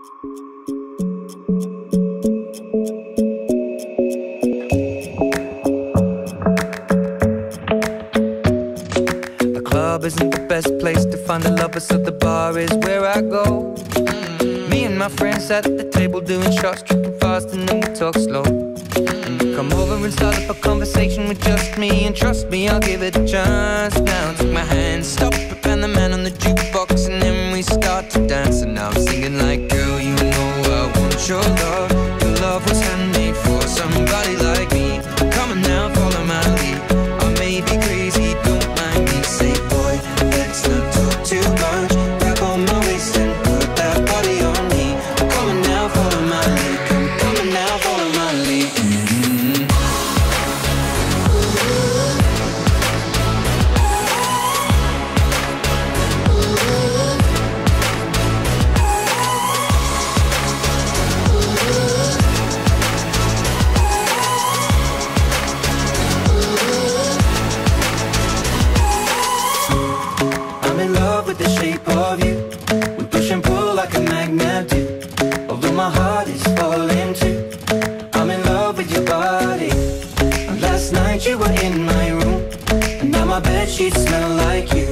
The club isn't the best place to find the lovers, so the bar is where I go. Me and my friends sat at the table doing shots, tripping fast, and then we talk slow. Come over and start up a conversation with just me, and trust me, I'll give it a chance. Now take my hand, stop it, and the man on the jukebox, and then we start to dance. And now I'm singing like, girl, you know I want your love. Your love was handmade for somebody like me. Come on now, follow my lead. I may be crazy, don't mind me. Say, boy, let's not talk too much. Grab on my waist and put that body on me. Come on now, follow my lead. Come on now, follow my lead. I'm in love with the shape of you. We push and pull like a magnet do. Although my heart is falling too. I'm in love with your body. And last night you were in my room, and now my bedsheets smell like you.